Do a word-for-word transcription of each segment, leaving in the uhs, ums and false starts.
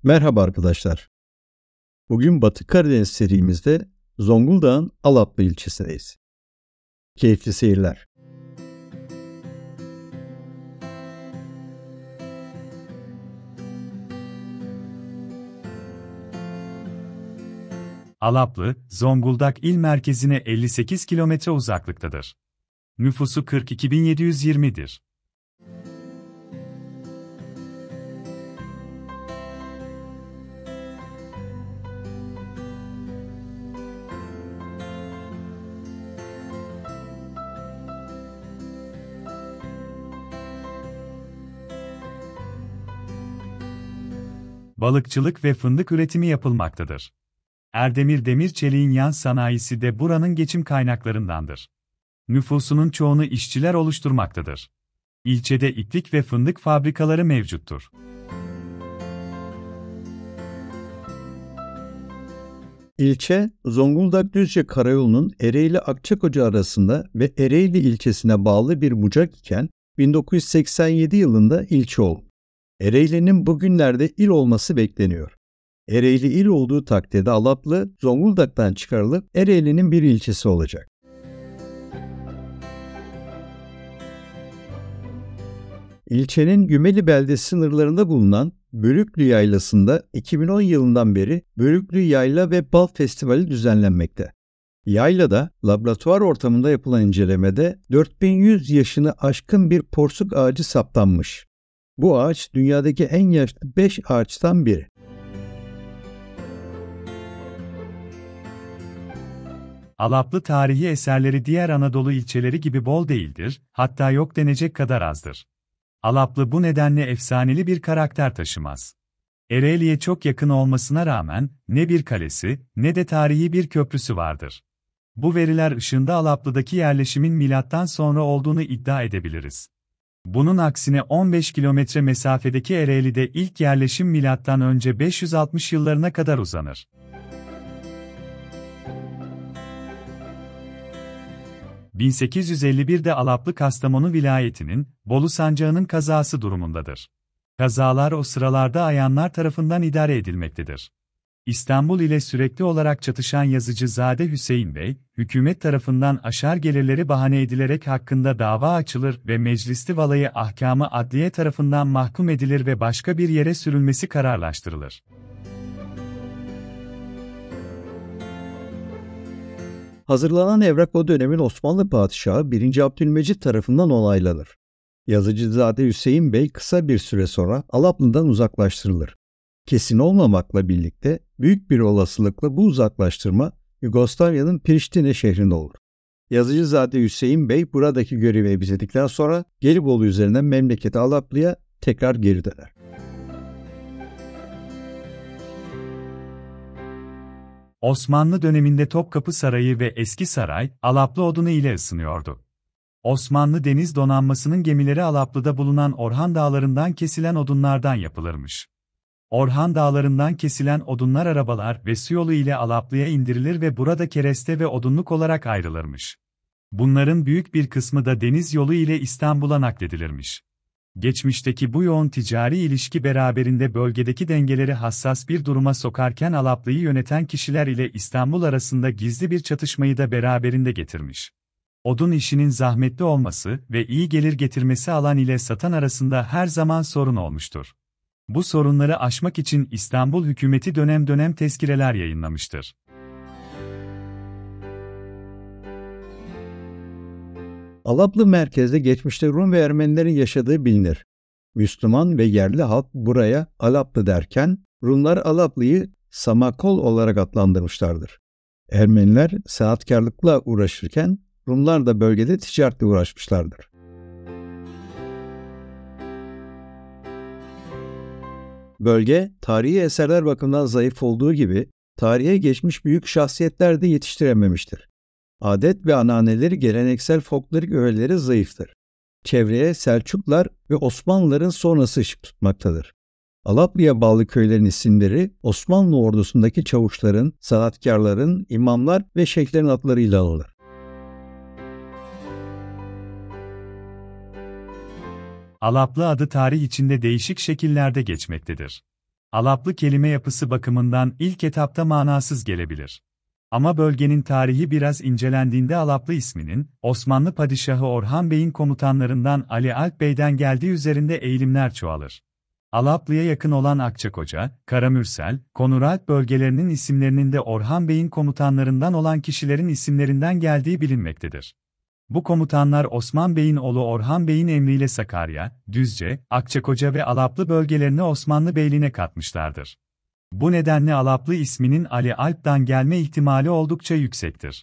Merhaba arkadaşlar. Bugün Batı Karadeniz serimizde Zonguldak'ın Alaplı ilçesindeyiz. Keyifli seyirler. Alaplı, Zonguldak il merkezine elli sekiz kilometre uzaklıktadır. Nüfusu kırk iki bin yedi yüz yirmi'dir. Balıkçılık ve fındık üretimi yapılmaktadır. Erdemir Demir Çelik'in yan sanayisi de buranın geçim kaynaklarındandır. Nüfusunun çoğunu işçiler oluşturmaktadır. İlçede iplik ve fındık fabrikaları mevcuttur. İlçe, Zonguldak-Düzce Karayolu'nun Ereğli-Akçakoca arasında ve Ereğli ilçesine bağlı bir bucak iken bin dokuz yüz seksen yedi yılında ilçe oldu. Ereğli'nin bugünlerde il olması bekleniyor. Ereğli il olduğu takdirde Alaplı, Zonguldak'tan çıkarılıp Ereğli'nin bir ilçesi olacak. İlçenin Gümeli beldesi sınırlarında bulunan Bölüklü Yaylası'nda iki bin on yılından beri Bölüklü Yayla ve Bal Festivali düzenlenmekte. Yaylada laboratuvar ortamında yapılan incelemede dört bin yüz yaşını aşkın bir porsuk ağacı saptanmış. Bu ağaç dünyadaki en yaşlı beş ağaçtan biri. Alaplı tarihi eserleri diğer Anadolu ilçeleri gibi bol değildir, hatta yok denecek kadar azdır. Alaplı bu nedenle efsaneli bir karakter taşımaz. Ereğli'ye çok yakın olmasına rağmen ne bir kalesi ne de tarihi bir köprüsü vardır. Bu veriler ışığında Alaplı'daki yerleşimin milattan sonra olduğunu iddia edebiliriz. Bunun aksine on beş kilometre mesafedeki Ereğli'de ilk yerleşim milattan önce beş yüz altmış yıllarına kadar uzanır. bin sekiz yüz elli bir'de Alaplı Kastamonu vilayetinin Bolu sancağının kazası durumundadır. Kazalar o sıralarda ayanlar tarafından idare edilmektedir. İstanbul ile sürekli olarak çatışan Yazıcızade Hüseyin Bey, hükümet tarafından aşar gelirleri bahane edilerek hakkında dava açılır ve meclisli valayı ahkamı adliye tarafından mahkum edilir ve başka bir yere sürülmesi kararlaştırılır. Hazırlanan evrak o dönemin Osmanlı Padişahı birinci. Abdülmecit tarafından onaylanır. Yazıcızade Hüseyin Bey kısa bir süre sonra Alaplı'dan uzaklaştırılır. Kesin olmamakla birlikte büyük bir olasılıkla bu uzaklaştırma Yugoslavya'nın Priştine şehrinde olur. Yazıcızade Hüseyin Bey buradaki görevi bitirdikten sonra Gelibolu üzerinden memleketi Alaplı'ya tekrar geri döner. Osmanlı döneminde Topkapı Sarayı ve Eski Saray, Alaplı odunu ile ısınıyordu. Osmanlı Deniz Donanması'nın gemileri Alaplı'da bulunan Orhan Dağları'ndan kesilen odunlardan yapılırmış. Orhan Dağları'ndan kesilen odunlar arabalar ve su yolu ile Alaplı'ya indirilir ve burada kereste ve odunluk olarak ayrılırmış. Bunların büyük bir kısmı da deniz yolu ile İstanbul'a nakledilirmiş. Geçmişteki bu yoğun ticari ilişki beraberinde bölgedeki dengeleri hassas bir duruma sokarken Alaplı'yı yöneten kişiler ile İstanbul arasında gizli bir çatışmayı da beraberinde getirmiş. Odun işinin zahmetli olması ve iyi gelir getirmesi alan ile satan arasında her zaman sorun olmuştur. Bu sorunları aşmak için İstanbul hükümeti dönem dönem tezkireler yayınlamıştır. Alaplı merkezde geçmişte Rum ve Ermenilerin yaşadığı bilinir. Müslüman ve yerli halk buraya Alaplı derken Rumlar Alaplı'yı Samakol olarak adlandırmışlardır. Ermeniler sanatkarlıkla uğraşırken Rumlar da bölgede ticaretle uğraşmışlardır. Bölge, tarihi eserler bakımından zayıf olduğu gibi tarihe geçmiş büyük şahsiyetler de yetiştirememiştir. Adet ve ananeleri geleneksel folklorik öğeleri zayıftır. Çevreye Selçuklar ve Osmanlıların sonrası ışık tutmaktadır. Alaplı'ya bağlı köylerin isimleri Osmanlı ordusundaki çavuşların, sanatkarların, imamlar ve şeyhlerin adlarıyla anılır. Alaplı adı tarih içinde değişik şekillerde geçmektedir. Alaplı kelime yapısı bakımından ilk etapta manasız gelebilir. Ama bölgenin tarihi biraz incelendiğinde Alaplı isminin, Osmanlı Padişahı Orhan Bey'in komutanlarından Ali Alp Bey'den geldiği üzerinde eğilimler çoğalır. Alaplı'ya yakın olan Akçakoca, Karamürsel, Konuralp bölgelerinin isimlerinin de Orhan Bey'in komutanlarından olan kişilerin isimlerinden geldiği bilinmektedir. Bu komutanlar Osman Bey'in oğlu Orhan Bey'in emriyle Sakarya, Düzce, Akçakoca ve Alaplı bölgelerini Osmanlı Beyliğine katmışlardır. Bu nedenle Alaplı isminin Ali Alp'tan gelme ihtimali oldukça yüksektir.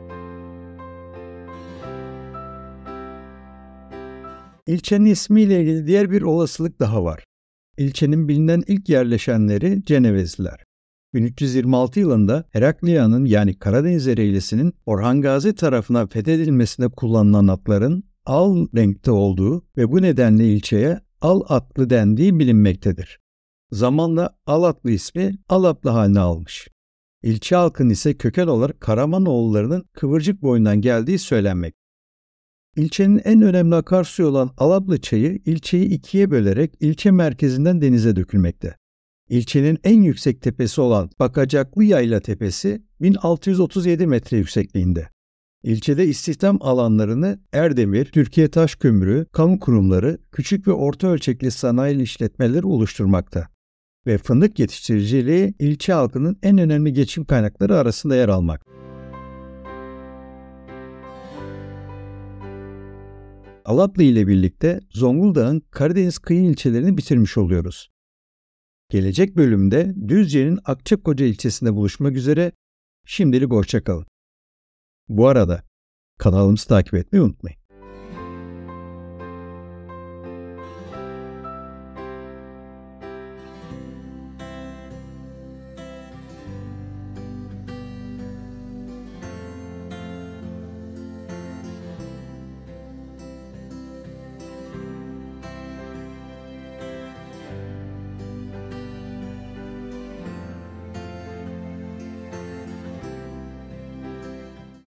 İlçenin ismiyle ilgili diğer bir olasılık daha var. İlçenin bilinen ilk yerleşenleri Cenevezliler. bin üç yüz yirmi altı yılında Heraklia'nın yani Karadeniz Ereğlisi'nin Orhan Gazi tarafından fethedilmesinde kullanılan atların al renkte olduğu ve bu nedenle ilçeye Al Atlı dendiği bilinmektedir. Zamanla Alatlı ismi Alaplı haline almış. İlçe halkının ise köken olarak Karamanoğullarının Kıvırcık boyundan geldiği söylenmektedir. İlçenin en önemli akarsuyu olan Alaplı Çayı ilçeyi ikiye bölerek ilçe merkezinden denize dökülmekte. İlçenin en yüksek tepesi olan Bakacaklı Yayla Tepesi bin altı yüz otuz yedi metre yüksekliğinde. İlçede istihdam alanlarını Erdemir, Türkiye Taş Kömürü, kamu kurumları, küçük ve orta ölçekli sanayi işletmeleri oluşturmakta. Ve fındık yetiştiriciliği ilçe halkının en önemli geçim kaynakları arasında yer almakta. Alaplı ile birlikte Zonguldak'ın Karadeniz kıyı ilçelerini bitirmiş oluyoruz. Gelecek bölümde Düzce'nin Akçakoca ilçesinde buluşmak üzere. Şimdilik hoşça kalın. Bu arada kanalımızı takip etmeyi unutmayın.